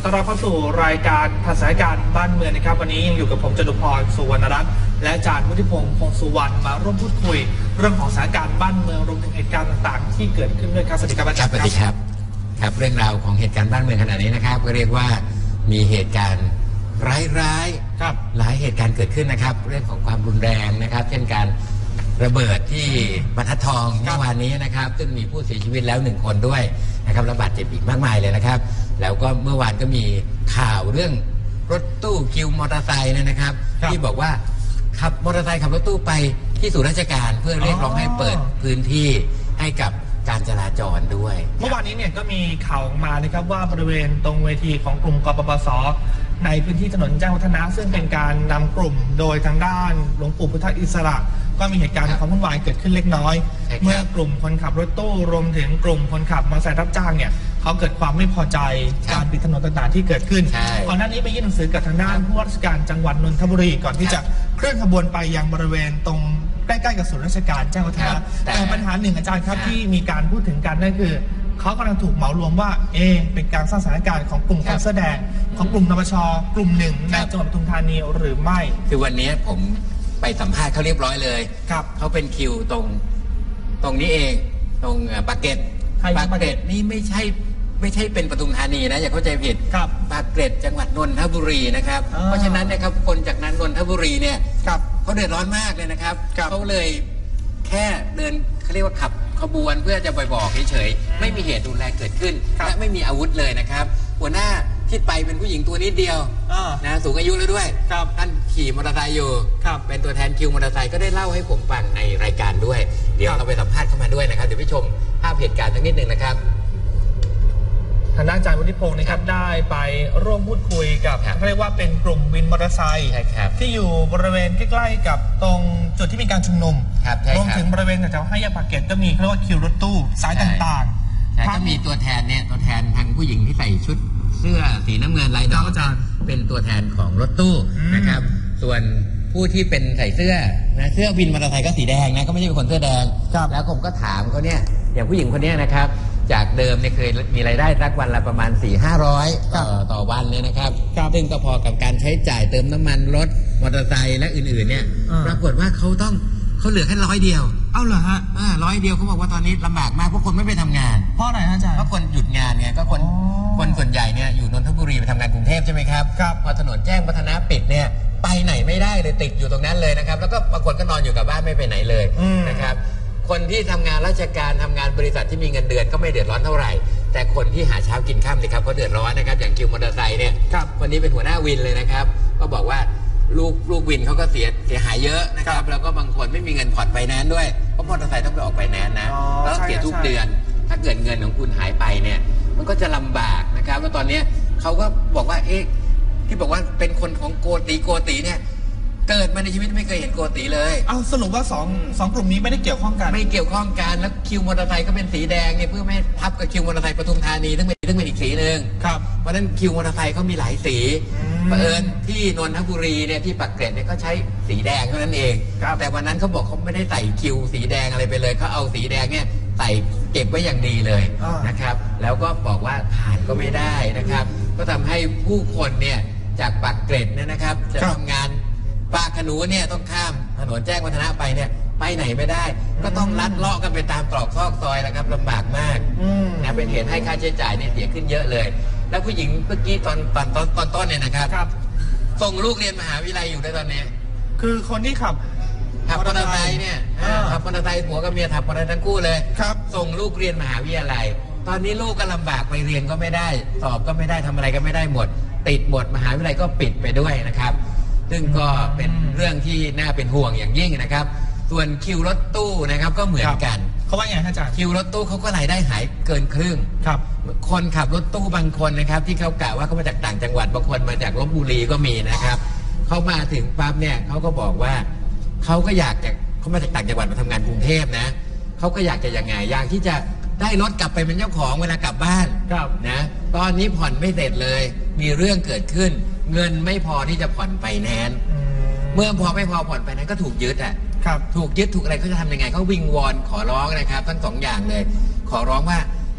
ต้อนรับเข้าสู่รายการภาษาการบ้านเมืองนะครับวันนี้ยังอยู่กับผมจตุพรสุวรรณรัตน์และอาจารย์วุฒิพงษ์พงษ์สุวรรณมาร่วมพูดคุยเรื่องของสถานการณ์บ้านเมืองรวมถึงเหตุการณ์ต่างๆที่เกิดขึ้นด้วยครับสวัสดีครับอาจารย์สวัสดีครับครับเรื่องราวของเหตุการณ์บ้านเมืองขณะนี้นะครับก็เรียกว่ามีเหตุการณ์ร้ายๆครับหลายเหตุการณ์เกิดขึ้นนะครับเรื่องของความรุนแรงนะครับเช่นการระเบิดที่บรรทัดทองเมื่อวานนี้นะครับซึ่งมีผู้เสียชีวิตแล้ว1 คนด้วยนะครับและบาดเจ็บอีกมากมายเลยนะครับแล้วก็เมื่อวานก็มีข่าวเรื่องรถตู้คิวมอเตอร์ไซค์นะครับที่บอกว่าขับมอเตอร์ไซค์ขับรถตู้ไปที่ศูนย์ราชการเพื่อเรียกร้องให้เปิดพื้นที่ให้กับการจราจรด้วยเมื่อวานนี้เนี่ยก็มีข่าวออกมานะครับว่าบริเวณตรงเวทีของกลุ่มกปปส.ในพื้นที่ถนนแจ้งวัฒนะซึ่งเป็นการนำกลุ่มโดยทางด้านหลวงปู่พุทธอิสระก็มีเหตุการณ์ความวุ่นวายเกิดขึ้นเล็กน้อยเมื่อกลุ่มคนขับรถตู้รวมถึงกลุ่มคนขับมอเตอร์ไซค์รับจ้างเนี่ยเขาเกิดความไม่พอใจการปิดถนนต่างๆที่เกิดขึ้นก่อนหน้านี้ไปยื่นหนังสือกับทางด้านผู้ว่าราชการจังหวัดนนทบุรีก่อนที่จะเคลื่อนขบวนไปยังบริเวณตรงใกล้ๆกับศูนย์ราชการแจ้งวัฒนะแต่ปัญหาหนึ่งอาจารย์ครับที่มีการพูดถึงกันนั่นคือเขากำลังถูกเหมารวมว่าเป็นการสร้างสถานการณ์ของกลุ่มคนเสื้อแดงของกลุ่มนปช.กลุ่มหนึ่งในจังหวัดปทุมธานีหรือไม่คือวันนี้ผมไปสัมภาษณ์เขาเรียบร้อยเลยครับเขาเป็นคิวตรงนี้เองตรงปากเกร็ดนี่ไม่ใช่เป็นปทุมธานีนะอย่าเข้าใจผิดปากเกร็ดจังหวัดนนทบุรีนะครับเพราะฉะนั้นนะครับคนจากนั้นนนทบุรีเนี่ยเขาเดือดร้อนมากเลยนะครับเขาเลยแค่เดินเขาเรียกว่าขับขบวนเพื่อจะไปบอกเฉยๆไม่มีเหตุรุนแรงเกิดขึ้นและไม่มีอาวุธเลยนะครับหัวหน้าที่ไปเป็นผู้หญิงตัวนิดเดียวนะสูงอายุแล้วด้วยท่านขี่มอเตอร์ไซค์อยู่เป็นตัวแทนคิวมอเตอร์ไซค์ก็ได้เล่าให้ผมฟังในรายการด้วยเดี๋ยวเราไปสัมภาษณ์เข้ามาด้วยนะครับเดี๋ยวไปชมภาพเหตุการณ์สักนิดหนึ่งนะครับทางด้านอาจารย์วุฒิพงศ์นะครับได้ไปร่วมพูดคุยกับเขาเรียกว่าเป็นกลุ่มวินมอเตอร์ไซค์ที่อยู่บริเวณใกล้ๆกับตรงจุดที่มีการชุมนุมรวมถึงบริเวณแถวๆห้าแยกปากเกร็ดก็มีเขาเรียกว่าคิวรถตู้สายต่างๆก็มีตัวแทนทางผู้หญิงที่ใส่ชุดเสื้อสีน้ำเงินลายดอกเป็นตัวแทนของรถตู้นะครับส่วนผู้ที่เป็นใส่เสื้อวินมอเตอร์ไซค์ก็สีแดงนะก็ไม่ใช่เป็นคนเสื้อแดงแล้วผมก็ถามเขาเนี่ยอย่างผู้หญิงคนนี้นะครับจากเดิมเนี่ยเคยมีรายได้สักวันละประมาณ 400-500 ต่อวันเลยนะครับซึ่งก็พอกับการใช้จ่ายเติมน้ำมันรถมอเตอร์ไซค์และอื่นๆเนี่ยปรากฏว่าเขาเหลือแค่100 เดียวเอาเหรอฮะ 100 เดียวเขาบอกว่าตอนนี้ลำบากมากเพราะคนไม่ไปทำงานเพราะอะไรฮะอาจารย์เพราะคนหยุดงานไงก็คนส่วนใหญ่เนี่ยอยู่นนทบุรีไปทำงานกรุงเทพใช่ไหมครับพอถนนแจ้งวัฒนะปิดเนี่ยไปไหนไม่ได้เลยติดอยู่ตรงนั้นเลยนะครับแล้วก็บางคนก็นอนอยู่กับบ้านไม่ไปไหนเลยนะครับคนที่ทำงานราชการทำงานบริษัทที่มีเงินเดือนก็ไม่เดือดร้อนเท่าไหร่แต่คนที่หาเช้ากินค่ำสิครับเขาเดือดร้อนนะครับอย่างคิวมอเตอร์ไซค์เนี่ยคนนี้เป็นหัวหน้าวินเลยนะครับก็บอกว่าลูกวินเขาก็เสียหายเยอะนะครับแล้วก็บางคนไม่มีเงินผ่อนไฟแนนซ์ด้วยเพราะมอเตอร์ไซค์ต้องไปออกไฟแนนซ์นะแล้วเสียทุกเดือนถ้าเกิดเงินของคุณหายไปเนี่ยมันก็จะลำบากนะครับแล้วตอนนี้เขาก็บอกว่าที่บอกว่าเป็นคนของโกติเนี่ยเกิดมาในชีวิตไม่เคยเห็นโกติเลยสรุปว่าสองกลุ่มนี้ไม่ได้เกี่ยวข้องกันไม่เกี่ยวข้องกันแล้วคิวมอเตอร์ไซค์ก็เป็นสีแดงเนี่ยเพื่อไม่ทับกับคิวมอเตอร์ไซค์ปทุมธานีซึ่งเป็นอีกสีนึงเพราะฉะนั้นคิวมอเตอร์ไซค์เขามีหลายสีเผอิญที่นนทบุรีเนี่ยที่ปากเกร็ดเนี่ยก็ใช้สีแดงเท่านั้นเองแต่วันนั้นเขาบอกเขาไม่ได้ใส่คิวสีแดงอะไรไปเลยเขาเอาสีแดงเนี่ยใส่เก็บไว้อย่างดีเลยนะครับแล้วก็บอกว่าผ่านก็ไม่ได้นะครับก็ทำให้ผู้คนเนี่ยจากปากเกร็ดเนี่ยนะครับจะทำงานปากขนูเนี่ยต้องข้ามถนนแจ้งวัฒนะไปเนี่ยไปไหนไม่ได้ก็ต้องลัดเลาะกันไปตามตรอกซอกซอยนะครับลำบากมากนะเป็นเหตุให้ค่าใช้จ่ายเนี่ยเสียขึ้นเยอะเลยแล้วผู้หญิงเมื่อกี้ตอนต้นเนี่ยนะครับส่งลูกเรียนมหาวิทยาลัยอยู่ในตอนนี้คือคนที่ขับมอเตอร์ไซค์เนี่ยขับมอเตอร์ไซค์ผัวกับเมียขับมอเตอร์ไซค์ทั้งคู่เลยส่งลูกเรียนมหาวิทยาลัยตอนนี้ลูกก็ลำบากไปเรียนก็ไม่ได้สอบก็ไม่ได้ทำอะไรก็ไม่ได้หมดติดหมดมหาวิทยาลัยก็ปิดไปด้วยนะครับซึ่งก็เป็นเรื่องที่น่าเป็นห่วงอย่างยิ่งนะครับส่วนคิวรถตู้นะครับก็เหมือนกันเขาว่าอย่างไรอาจารย์คิวรถตู้เขาก็รายได้หายเกินครึ่งคนขับรถตู้บางคนนะครับที่เขากะว่าเขามาจากต่างจังหวัดบางคนมาจากลพบุรีก็มีนะครับเขามาถึงปั๊บเนี่ยเขาก็บอกว่าเขาก็อยากจะเขามาจากต่างจังหวัดมาทำงานกรุงเทพนะเขาก็อยากจะยังไงอยากที่จะได้รถกลับไปเป็นเจ้าของเวลากลับบ้านนะตอนนี้ผ่อนไม่เสร็จเลยมีเรื่องเกิดขึ้นเงินไม่พอที่จะผ่อนไฟแนนซ์เมื่อไม่พอผ่อนไฟแนนซ์ก็ถูกยึดถูกยึดถูกอะไรเขาจะทำยังไงเขาวิงวอนขอร้องนะครับทั้ง2 อย่างเลยขอร้องว่า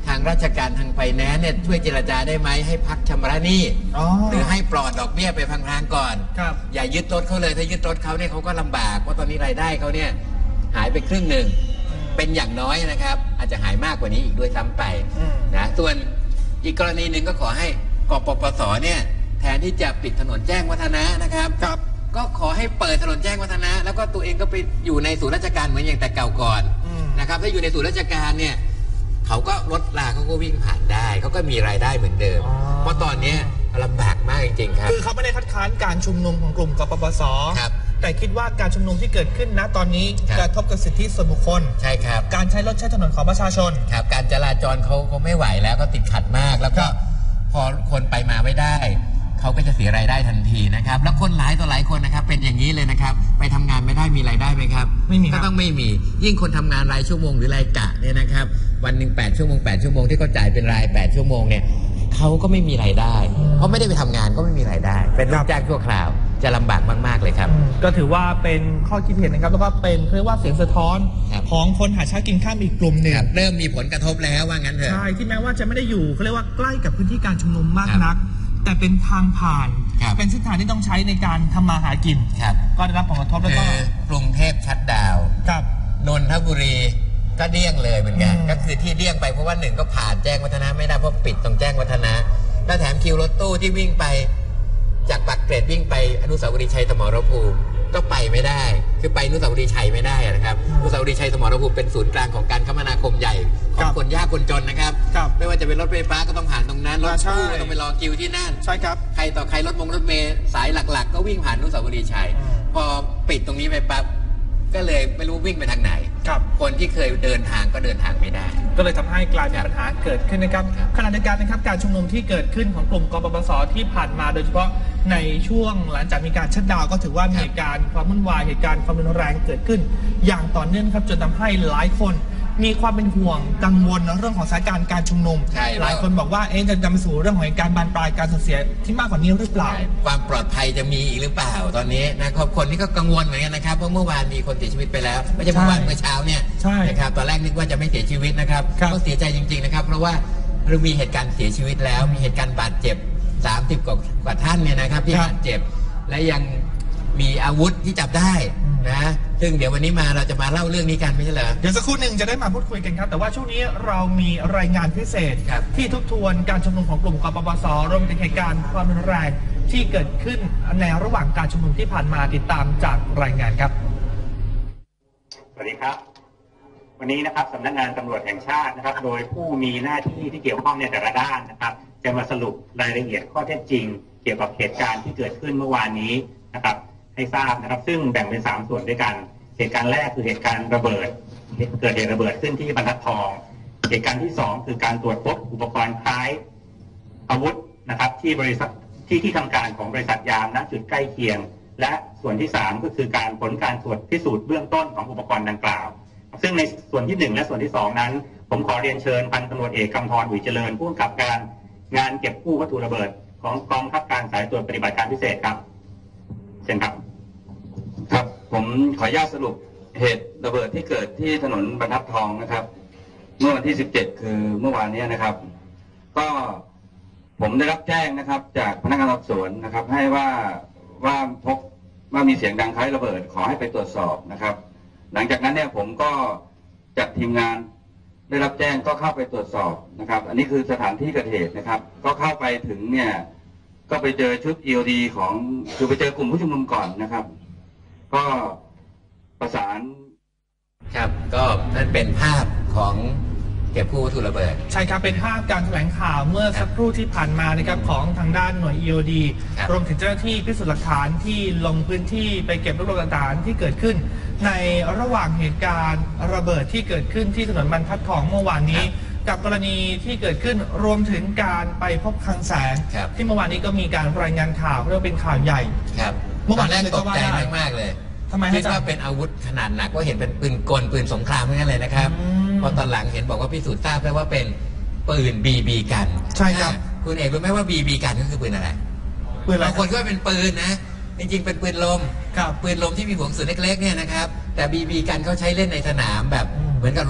ทางราชการทางไฟแนนซ์เนี่ยช่วยเจรจาได้ไหมให้พักชำระหนี้หรือให้ปลอดดอกเบี้ยไปพลางๆก่อนอย่ายึดรถเขาเลยถ้ายึดรถเขาเนี่ยเขาก็ลำบากเพราะตอนนี้รายได้เขาเนี่ยหายไปครึ่งหนึ่งเป็นอย่างน้อยนะครับอาจจะหายมากกว่านี้อีกด้วยซ้ำไปนะส่วนอีกกรณีหนึ่งก็ขอให้กปปสเนี่ยแทนที่จะปิดถนนแจ้งวัฒนะนะครับก็ขอให้เปิดถนนแจ้งวัฒนะแล้วก็ตัวเองก็ไปอยู่ในศูนย์ราชการเหมือนอย่างแต่เก่าก่อนนะครับถ้าอยู่ในศูนย์ราชการเนี่ยเขาก็รถลาเขาก็วิ่งผ่านได้เขาก็มีรายได้เหมือนเดิมเพราะตอนนี้ลำบากมากจริงๆครับคือเขาไม่ได้คัดค้านการชุมนุมของกลุ่มกปปสแต่คิดว่าการชุมนุมที่เกิดขึ้นณตอนนี้กระทบกับสิทธิส่วนบุคคลใช่ครับการใช้รถใช้ถนนของประชาชนครับการจราจรเขาไม่ไหวแล้วก็ติดขัดมากแล้วก็พอคนไปมาไม่ได้เขาก็จะเสียรายได้ทันทีนะครับแล้วคนหลายต่อหลายคนนะครับเป็นอย่างนี้เลยนะครับไปทำงานไม่ได้มีรายได้ไหมครับไม่มีก็ต้องไม่มียิ่งคนทำงานรายชั่วโมงหรือรายกะเนี่ยนะครับวันหนึ่ง8 ชั่วโมงที่เขาจ่ายเป็นราย8 ชั่วโมงเนี่ยเขาก็ไม่มีรายได้เพราะไม่ได้ไปทำงานก็ไม่มีรายได้เป็นลูกจ้างชั่วคราวจะลำบากมากๆเลยครับก็ถือว่าเป็นข้อคิดเห็นนะครับแล้วก็เป็นเรียกว่าเสียงสะท้อนของคนหาเช้ากินข้ามอีกกลุ่มหนึ่งเริ่มมีผลกระทบแล้วว่างั้นเถอะใช่ที่แม้ว่าจะไม่ได้อยู่เขาเรียกว่าใกล้กับพื้นที่การชุมนุมมากนักแต่เป็นทางผ่านเป็นเส้นทางที่ต้องใช้ในการทำมาหากินก็ได้รับผลกระทบแล้วก็กรุงเทพชัตดาวน์นนทบุรีก็เดี้ยงเลยเหมือนกันก็คือที่เดี้ยงไปเพราะว่าหนึ่งก็ผ่านแจ้งวัฒนะไม่ได้เพราะปิดตรงแจ้งวัฒนะแล้วแถมคิวรถตู้ที่วิ่งไปจากปากเกร็ดวิ่งไปอนุสาวรีย์ชัยสมรภูมิก็ไปไม่ได้คือไปอนุสาวรีย์ชัยไม่ได้นะครับอนุสาวรีย์ชัยสมรภูมิเป็นศูนย์กลางของการคมนาคมใหญ่ของคนยากคนจนนะครับไม่ว่าจะเป็นรถไฟฟ้าก็ต้องผ่านตรงนั้นรถตู้ก็ต้องไปรอคิวที่นั่นใช่ครับใครต่อใครรถเมล์สายหลักๆก็วิ่งผ่านอนุสาวรีย์ชัยพอปิดตรงนี้ไปปั๊บก็เลยไม่รู้วิ่งไปทางไหนคนที่เคยเดินทางก็เดินทางไม่ได้ก็เลยทำให้กลายเป็นปัญหาเกิดขึ้นนะครับขณะเดียวกันนะครับการชุมนุมที่เกิดขึ้นของกลุ่มกปปสที่ผ่านมาโดยเฉพาะในช่วงหลังจากมีการชัตดาวน์ก็ถือว่ามีเหตุการณ์ความวุ่นวายเหตุการณ์ความรุนแรงเกิดขึ้นอย่างต่อเนื่องครับจนทำให้หลายคนมีความเป็นห่วงกังวลเรื่องของสถานการณ์การชุมนุมหลายคนบอกว่าจะนำไปสู่เรื่องของการบานปลายการสูญเสียที่มากกว่านี้หรือเปล่าความปลอดภัยจะมีอีกหรือเปล่าตอนนี้นะครับคนที่ก็กังวลเหมือนกันนะครับเพราะเมื่อวานมีคนเสียชีวิตไปแล้วไม่ใช่เมื่อวานเมื่อเช้าเนี่ยนะครับตอนแรกนึกว่าจะไม่เสียชีวิตนะครับก็เสียใจจริงๆนะครับเพราะว่าเรามีเหตุการณ์เสียชีวิตแล้วมีเหตุการณ์บาดเจ็บ30 กว่าท่านเนี่ยนะครับที่บาดเจ็บและยังมีอาวุธที่จับได้นะซึ่งเดี๋ยววันนี้เราจะมาเล่าเรื่องนี้กันไม่ใช่เหรอเดี๋ยวสักครู่หนึ่งจะได้มาพูดคุยกันครับแต่ว่าช่วงนี้เรามีรายงานพิเศษที่ทบทวนการชุมนุมของกลุ่มกปปสรวมถึงเหตุการณ์ความรุนแรงที่เกิดขึ้นในระหว่างการชุมนุมที่ผ่านมาติดตามจากรายงานครับสวัสดีครับวันนี้นะครับสำนักงานตำรวจแห่งชาตินะครับโดยผู้มีหน้าที่ที่เกี่ยวข้องในแต่ละด้านนะครับจะมาสรุปรายละเอียดข้อเท็จจริงเกี่ยวกับเหตุการณ์ที่เกิดขึ้นเมื่อวานนี้นะครับให้ทราบนะครับซึ่งแบ่งเป็น3 ส่วนด้วยกันเหตุการณ์แรกคือเหตุการณ์ระเบิดเกิดเหตุระเบิดขึ้นที่บรรทัดทองเหตุการณ์ที่2คือการตรวจพบอุปกรณ์คล้ายอาวุธนะครับที่บริษัทที่ทำการของบริษัทยามณจุดใกล้เคียงและส่วนที่3ก็คือการผลการตรวจพิสูจน์เบื้องต้นของอุปกรณ์ดังกล่าวซึ่งในส่วนที่1และส่วนที่2นั้นผมขอเรียนเชิญพันตำรวจเอกกำธร อุ๋ยเจริญผู้กำกับการงานเก็บกู้วัตถุระเบิดของกองบังคับการสายตรวจปฏิบัติการพิเศษครับเชิญครับครับผมขออนุญาตสรุปเหตุระเบิดที่เกิดที่ถนนบรรทัดทองนะครับเมื่อวันที่17คือเมื่อวานนี้นะครับก็ผมได้รับแจ้งนะครับจากพนักงานสอบสวนนะครับให้ว่าพบว่ามีเสียงดังคล้ายระเบิดขอให้ไปตรวจสอบนะครับหลังจากนั้นเนี่ยผมก็จัดทีมงานได้รับแจ้งก็เข้าไปตรวจสอบนะครับอันนี้คือสถานที่เกิดเหตุนะครับก็เข้าไปถึงเนี่ยก็ไปเจอชุด EOD คือไปเจอกลุ่มผู้ชุมนุมก่อนนะครับก็ประสานครับก็นั่นเป็นภาพของเก็บกู้วัตถุระเบิดใช่ครับเป็นภาพการแถลงข่าวเมื่อสักครู่ที่ผ่านมานะครับของทางด้านหน่วย EOD รวมถึงเจ้าหน้าที่พิสูจน์หลักฐานที่ลงพื้นที่ไปเก็บรวบรวมหลักฐานที่เกิดขึ้นในระหว่างเหตุการณ์ระเบิดที่เกิดขึ้นที่ถนนบรรทัดทองเมื่อวานนี้กับกรณีที่เกิดขึ้นรวมถึงการไปพบคลังแสงที่เมื่อวานนี้ก็มีการรายงานข่าวเรื่องเป็นข่าวใหญ่เมื่อวานแรกตกใจมากเลยคิดว่าเป็นอาวุธขนาดหนักว่าเห็นเป็นปืนกลปืนสงครามเหมือนกันเลยนะครับพอตอนหลังเห็นบอกว่าพิสูจน์ทราบแล้วว่าเป็นปืน BB กันใช่ครับคุณเอกรู้ไหมว่า BB กันก็คือปืนอะไรบางคนก็เป็นปืนนะจริงๆเป็นปืนลมปืนลมที่มีหัวกระสุนเล็กๆเนี่ยนะครับแต่ BB กันเขาใช้เล่นในสนามแบบเหมือนกับ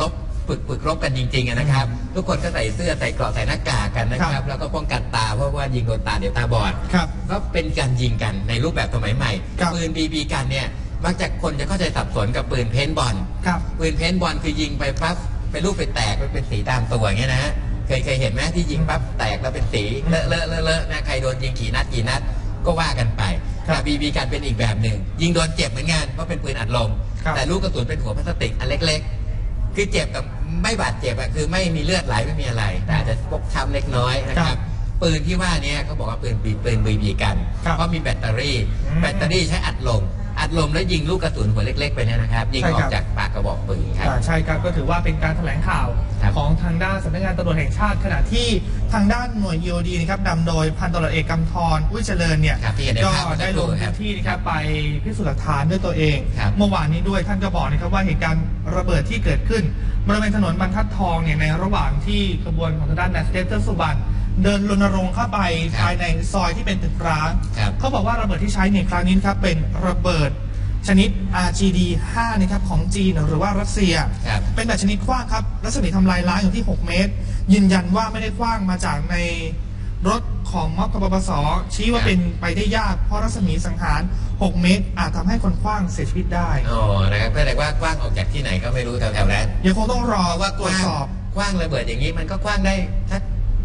ฝึกรบกันจริงๆนะครับทุกคนก็ใส่เสื้อใส่เกราะใส่หน้ากากกันนะครับแล้วก็ป้องกันตาเพราะว่ายิงโดนตาเดี๋ยวตาบอดก็เป็นการยิงกันในรูปแบบสมัยใหม่ปืนบีกันเนี่ยมักจะคนจะเข้าใจสับสนกับปืนเพนบอลปืนเพนบอลคือยิงไปปั๊บเป็นลูกไปแตกเป็นสีตามตัวอย่างเงี้ยนะฮะเคยเห็นไหมที่ยิงปั๊บแตกแล้วเป็นสีเลอะนะใครโดนยิงกี่นัดก็ว่ากันไปแต่บีกันเป็นอีกแบบหนึ่งยิงโดนเจ็บเหมือนกันเพราะเป็นปืนอัดลมแต่ลูกกระสุนเป็นหัวพลาสติกอันเล็กๆคือเจ็บกับไม่บาดเจ็บคือไม่มีเลือดไหลไม่มีอะไรแต่อาจจะฟกช้ำเล็กน้อยนะครับปืนที่ว่านี้เขาบอกว่าปืนบีกันเพราะมีแบตเตอรี่ใช้อัดลมแล้วยิงลูกกระสุนหัวเล็กๆไปเนี่ยนะครับยิงออกจากปากกระบอกปืนครับใช่ครับก็ถือว่าเป็นการแถลงข่าวของทางด้านสำนักงานตำรวจแห่งชาติขณะที่ทางด้านหน่วย EOD นะครับนำโดยพันตำรวจเอกกำธรอุ้ยเจริญเนี่ยก็ได้ลงพื้นที่นะครับไปพิสูจน์หลักฐานด้วยตัวเองเมื่อวานนี้ด้วยท่านก็บอกนะครับว่าเหตุการณ์ระเบิดที่เกิดขึ้นบริเวณถนนบรรทัดทองเนี่ยในระหว่างที่ขบวนของทางด้านนายเทพสุวรรณเดินรณรงค์เข้าไปภายในซอยที่เป็นตึกร้างเขาบอกว่าระเบิดที่ใช้ในครั้งนี้ครับเป็นระเบิดชนิด RGD 5นะครับของจีนหรือว่ารัสเซียเป็นแบบชนิดกว้างครับรัศมีทำลายล้างอยู่ที่6 เมตรยืนยันว่าไม่ได้กว้างมาจากในรถของม็อบกปปส.ชี้ว่าเป็นไปได้ยากเพราะรัศมีสังหาร6 เมตรอาจทำให้คนกว้างเสียชีวิตได้นะครับแสดงว่ากว้างออกจากที่ไหนก็ไม่รู้แถวๆนั้นยังคงต้องรอว่าตรวจสอบกว้างระเบิดอย่างนี้มันก็กว้างได้สัก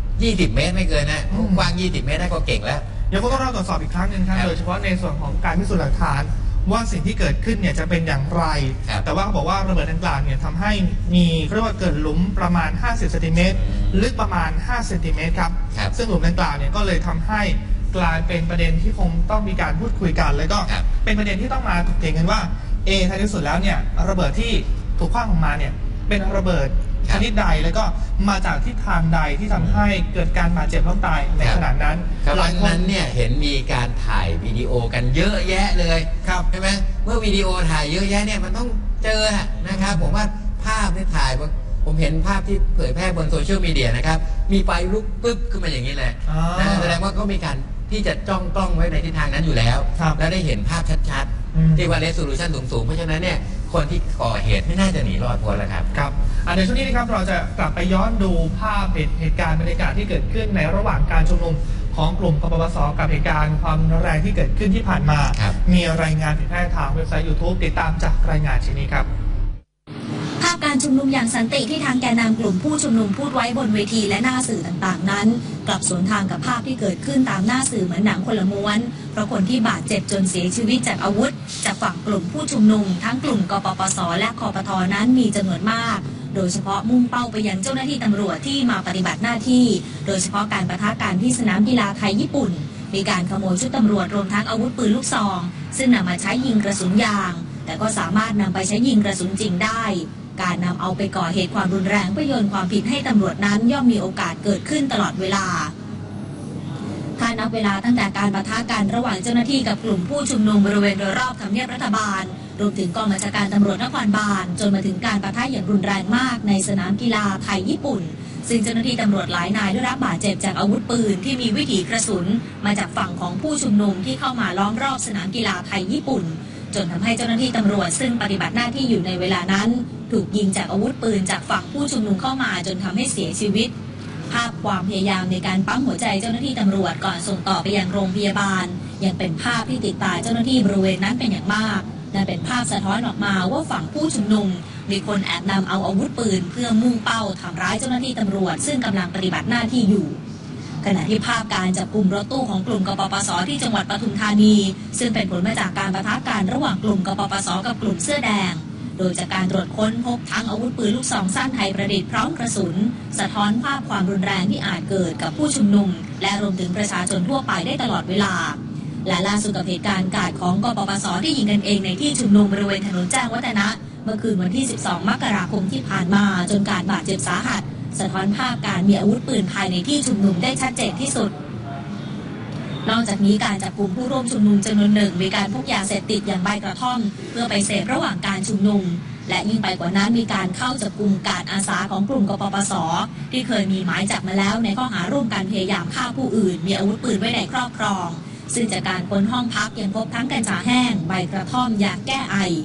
20 เมตรไม่เกินนะกว้าง20 เมตรได้ก็เก่งแล้วยังคงต้องรอตรวจสอบอีกครั้งหนึ่งครับโดยเฉพาะในส่วนของการพิสูจน์หลักฐานว่าสิ่งที่เกิดขึ้นเนี่ยจะเป็นอย่างไรแต่ว่าเขาบอกว่าระเบิดดังกล่าวเนี่ยทำให้มีเรียกว่าเกิดหลุมประมาณ50 เซนติเมตรลึกประมาณ5 เซนติเมตรครับซึ่งหลุมดังกล่าวเนี่ยก็เลยทำให้กลายเป็นประเด็นที่คงต้องมีการพูดคุยกันแล้วก็เป็นประเด็นที่ต้องมาถกเถียงกันว่าท้ายที่สุดแล้วเนี่ยระเบิดที่ถูกคว้างออกมาเนี่ยเป็นระเบิดชนิดใดแล้วก็มาจากทิศทางใดที่ทำให้เกิดการบาดเจ็บล้มตายในขณะนั้นหลังนั้นเนี่ยเห็นมีการถ่ายวิดีโอกันเยอะแยะเลยใช่ไหมเมื่อวิดีโอถ่ายเยอะแยะเนี่ยมันต้องเจอนะครับผมว่าภาพที่ถ่ายผมเห็นภาพที่เผยแพร่บนโซเชียลมีเดียนะครับมีไฟลุกปึ๊บขึ้นมาอย่างนี้เลยแสดงว่าก็มีการที่จะจ้องกล้องไว้ในทิศทางนั้นอยู่แล้วแล้วได้เห็นภาพชัดๆที่ว่าเรซูลูชันสูงๆเพราะฉะนั้นเนี่ยคนที่ก่อเหตุไม่น่าจะหนีรอดพ้นแล้วครับในช่วงนี้นะครับเราจะกลับไปย้อนดูภาพเหตุการณ์บรรยากาศที่เกิดขึ้นในระหว่างการชุมนุมของกลุ่มกปปส.กับเหตุการณ์ความรุนแรงที่เกิดขึ้นที่ผ่านมามีรายงานเผยแพร่ทางเว็บไซต์ YouTube ติดตามจากรายงานชิ้นนี้ครับภาพการชุมนุมอย่างสันติที่ทางแกนนำกลุ่มผู้ชุมนุมพูดไว้บนเวทีและหน้าสื่อต่างๆนั้นกลับสวนทางกับภาพที่เกิดขึ้นตามหน้าสื่อเหมือนหนังคนละม้วนเพราะคนที่บาดเจ็บจนเสียชีวิตจากอาวุธจากฝั่งกลุ่มผู้ชุมนุมทั้งกลุ่มกปปส.และคปท.นั้นมีจำนวนมากโดยเฉพาะมุ่งเป้าไปยังเจ้าหน้าที่ตำรวจที่มาปฏิบัติหน้าที่โดยเฉพาะการปะทะกันที่สนามกีฬาไทยญี่ปุ่นมีการขโมยชุดตำรวจรวมทั้งอาวุธปืนลูกซองซึ่งนำมาใช้ยิงกระสุนยางแต่ก็สามารถนำไปใช้ยิงกระสุนจริงได้การนำเอาไปก่อเหตุความรุนแรงเพื่อโยนความผิดให้ตำรวจนั้นย่อมมีโอกาสเกิดขึ้นตลอดเวลาถ้านับเวลาตั้งแต่การปะทะกันระหว่างเจ้าหน้าที่กับกลุ่มผู้ชุมนุมบริเวณโดยรอบทำเนียบรัฐบาลรวมถึงกองบัญชาการตำรวจนครบาลจนมาถึงการปะทะอย่างรุนแรงมากในสนามกีฬาไทยญี่ปุ่นซึ่งเจ้าหน้าที่ตำรวจหลายนายได้รับบาดเจ็บจากอาวุธปืนที่มีวิถีกระสุนมาจากฝั่งของผู้ชุมนุมที่เข้ามาล้อมรอบสนามกีฬาไทยญี่ปุ่นจนทำให้เจ้าหน้าที่ตำรวจซึ่งปฏิบัติหน้าที่อยู่ในเวลานั้นถูกยิงจากอาวุธปืนจากฝั่งผู้ชุมนุมเข้ามาจนทำให้เสียชีวิตภาพความพยายามในการปั๊มหัวใจเจ้าหน้าที่ตำรวจก่อนส่งต่อไปยังโรงพยาบาลยังเป็นภาพที่ติดตาเจ้าหน้าที่บริเวณนั้นเป็นอย่างมากนั่นเป็นภาพสะท้อนออกมาว่าฝั่งผู้ชุมนุมมีคนแอบนำเอาอาวุธปืนเพื่อมุ่งเป้าทำร้ายเจ้าหน้าที่ตำรวจซึ่งกำลังปฏิบัติหน้าที่อยู่ขณะที่ภาพการจับกุมรถตู้ของกลุ่มกปปส.ที่จังหวัดปทุมธานีซึ่งเป็นผลมาจากการปะทะกันระหว่างกลุ่มกปปส.กับกลุ่มเสื้อแดงโดยจากการตรวจค้นพบทั้งอาวุธปืนลูกซองสั้นไทยประดิษฐ์พร้อมกระสุนสะท้อนภาพความรุนแรงที่อาจเกิดกับผู้ชุมนุมและรวมถึงประชาชนทั่วไปได้ตลอดเวลาและล่าสุดกับเหตุการณ์กาดของกปปส.ที่ยิงกันเองในที่ชุมนุมบริเวณถนนแจ้งวัฒนะเมื่อคืนวันที่12มกราคมที่ผ่านมาจนการบาดเจ็บสาหัสสะท้อนภาพการมีอาวุธปืนภายในที่ชุมนุมได้ชัดเจนที่สุดนอกจากนี้การจับกุมผู้ร่วมชุมนุมจำนวนหนึ่งมีการพกยาเสพติดอย่างใบกระท่อมเพื่อไปเสพระหว่างการชุมนุมและยิ่งไปกว่านั้นมีการเข้าจับกุมการอาสาของกลุ่มกปปส.ที่เคยมีหมายจับมาแล้วในข้อหาร่วมกันพยายามฆ่าผู้อื่นมีอาวุธปืนไว้ในครอบครองซึ่งจากการค้นห้องพักยังพบทั้งกัญชาแห้งใบกระท่อมยาแก้ไอ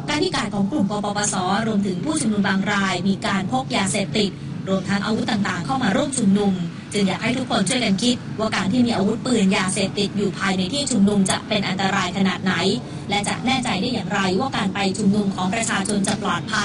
การที่การของกลุ่มกปปสรวมถึงผู้ชุมนุมบางรายมีการพกยาเสพติดรวมทั้งอาวุธต่างๆเข้ามาร่วมชุมนุมจึงอยากให้ทุกคนช่วยกันคิดว่าการที่มีอาวุธปืนยาเสพติดอยู่ภายในที่ชุมนุมจะเป็นอันตรายขนาดไหนและจะแน่ใจได้อย่างไรว่าการไปชุมนุมของประชาชนจะปลอดภัย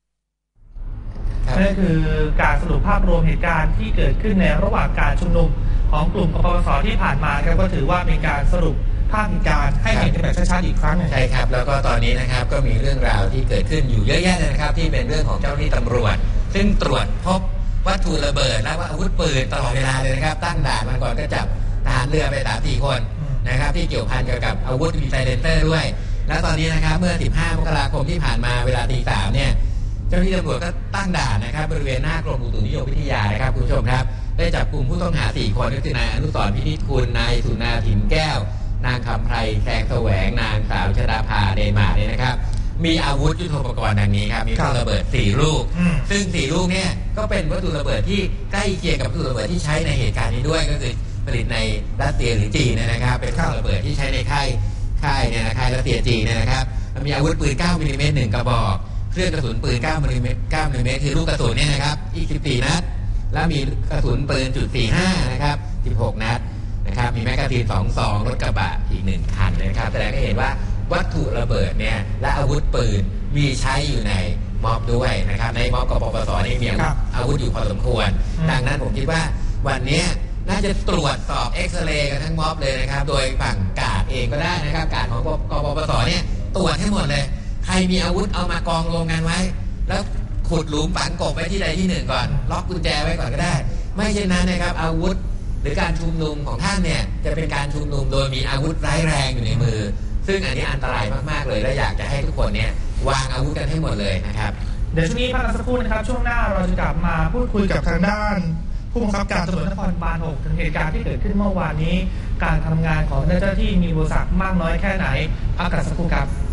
นั่นคือการสรุปภาพรวมเหตุการณ์ที่เกิดขึ้นในระหว่างการชุมนุมของกลุ่มกปปสที่ผ่านมาครับก็ถือว่าเป็นการสรุปภาพเหตุการณ์ให้เห็นแบบชัดๆอีกครั้งใช่ครับแล้วก็ตอนนี้นะครับก็มีเรื่องราวที่เกิดขึ้นอยู่เยอะแยะเลยนะครับที่เป็นเรื่องของเจ้าหน้าที่ตำรวจซึ่งตรวจพบวัตถุระเบิดและอาวุธปืนตลอดเวลาเลยนะครับตั้งด่านมาก่อนก็จับทหารเรือไป3-4 คนนะครับที่เกี่ยวพันเกี่ยวกับอาวุธมีไซเลนเซอร์ด้วยและตอนนี้นะครับเมื่อ15 มกราคมที่ผ่านมาเวลา 3:00 เนี่ยเจ้าหน้าที่ตำรวจก็ตั้งด่านนะครับบริเวณหน้ากรมอุตุนิยมวิทยานะครับคุณผู้ชมครับได้จับกลุ่มผู้ต้องหา4 คนก็คือนายอนุสรณ์พินิจคุณนายสุนาถิ่นแก้วนางคำไพรแสงแสวงนางสาวชดาภาเดมาเนี่ยนะครับมีอาวุธยุทโธปกรณ์ดังนี้ครับมีวัตถุระเบิด4 ลูกซึ่ง4 ลูกเนี่ยก็เป็นวัตถุระเบิดที่ใกล้เคียงกับวัตถุระเบิดที่ใช้ในเหตุการณ์นี้ด้วยก็คือผลิตในรัสเซียหรือจีนนะครับเป็นวัตถุระเบิดที่ใช้ในค่ายเนี่ยนะค่ายรัสเซียจีนนะครับมีอาวุธปืน9 มิลลิเมตร1 กระบอกเครื่องกระสุนปืน9 มิลลิเมตรคือลูกกระสุนเนี่ยนะครับอีก14 นัดแล้วมีกระสุนปืน.45นะครับ16 นัดนะครับมีแมกกาซีน2 ซองรถกระบะอีก1 คันนะครับแสดงให้เห็นว่าวัตถุระเบิดเนี่ยและอาวุธปืนมีใช้อยู่ในม็อบด้วยนะครับในม็อบกปปสนี่มีอาวุธอยู่พอสมควรดังนั้นผมคิดว่าวันนี้น่าจะตรวจสอบเอ็กซเรย์กันทั้งม็อบเลยนะครับโดยฝั่งกาดเองก็ได้นะครับกาดของกปปสเนี่ยตรวจให้หมดเลยใครมีอาวุธเอามากองรวมกันไว้แล้วขุดหลุมฝังกบไว้ที่ใดที่หนึ่งก่อนล็อกกุญแจไว้ก่อนก็ได้ไม่เช่นนั้นนะครับอาวุธหรือการชุมนุมของท่านเนี่ยจะเป็นการชุมนุมโดยมีอาวุธร้ายแรงอยู่ในมือซึ่งอันนี้อันตรายมากๆเลยและอยากจะให้ทุกคนเนี่ยวางอาวุธกันให้หมดเลยนะครับเดี๋ยวช่วงนี้พักกันสักครู่นะครับช่วงหน้าเราจะกลับมาพูดคุยกับทางด้านผู้บังคับการตำรวจนครบาล 6 ถึงเหตุการณ์ที่เกิดขึ้นเมื่อวานนี้การทำงานของเจ้าหน้าที่มีอุปสรรคมากน้อยแค่ไหนพักกันสักครู่ครับ